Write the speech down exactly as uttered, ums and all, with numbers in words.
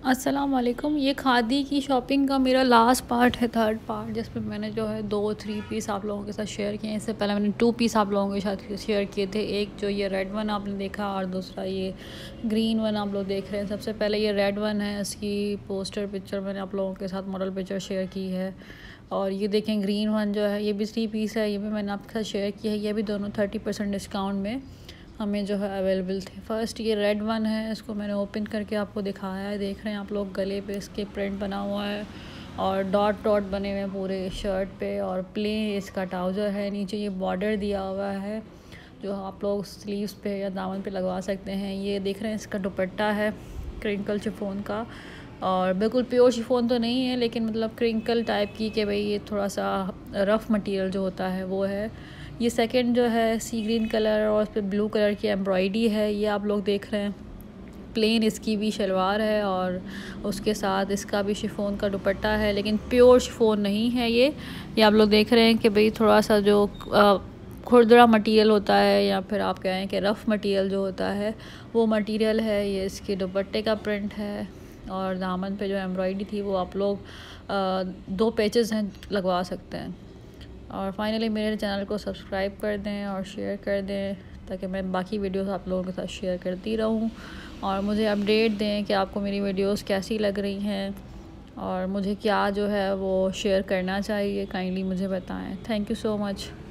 अस्सलाम वालेकुम। ये खादी की शॉपिंग का मेरा लास्ट पार्ट है, थर्ड पार्ट, जिसमें मैंने जो है दो थ्री पीस आप लोगों के साथ शेयर किए हैं। इससे पहले मैंने टू पीस आप लोगों के साथ शेयर किए थे। एक जो ये रेड वन आपने देखा और दूसरा ये ग्रीन वन आप लोग देख रहे हैं। सबसे पहले ये रेड वन है, इसकी पोस्टर पिक्चर मैंने आप लोगों के साथ मॉडल पिक्चर शेयर की है। और ये देखें ग्रीन वन जो है, ये भी थ्री पीस है, ये भी मैंने आपके साथ शेयर किया है। ये भी दोनों थर्टी परसेंट डिस्काउंट में हमें जो है अवेलेबल थे। फर्स्ट ये रेड वन है, इसको मैंने ओपन करके आपको दिखाया है। देख रहे हैं आप लोग, गले पे इसके प्रिंट बना हुआ है और डॉट डॉट बने हुए हैं पूरे शर्ट पे, और प्लेन इसका ट्राउज़र है। नीचे ये बॉर्डर दिया हुआ है जो आप लोग स्लीव्स पे या दामन पे लगवा सकते हैं। ये देख रहे हैं इसका दुपट्टा है क्रिंकल शिफॉन का, और बिल्कुल प्योर शिफॉन तो नहीं है, लेकिन मतलब क्रिंकल टाइप की, कि भाई ये थोड़ा सा रफ़ मटेरियल जो होता है वो है। ये सेकंड जो है सी ग्रीन कलर और उस पर ब्लू कलर की एम्ब्रॉयडरी है, ये आप लोग देख रहे हैं। प्लेन इसकी भी शलवार है और उसके साथ इसका भी शिफॉन का दुपट्टा है, लेकिन प्योर शिफॉन नहीं है ये। ये आप लोग देख रहे हैं कि भाई थोड़ा सा जो खुरदरा मटेरियल होता है, या फिर आप कहें कि रफ़ मटेरियल जो होता है वो मटेरियल है। ये इसके दुपट्टे का प्रिंट है, और दामन पे जो एम्ब्रॉयडरी थी वो आप लोग आ, दो पेचेस हैं लगवा सकते हैं। और फाइनली मेरे चैनल को सब्सक्राइब कर दें और शेयर कर दें, ताकि मैं बाकी वीडियोस आप लोगों के साथ शेयर करती रहूं। और मुझे अपडेट दें कि आपको मेरी वीडियोस कैसी लग रही हैं, और मुझे क्या जो है वो शेयर करना चाहिए, काइंडली मुझे बताएं। Thank you so much.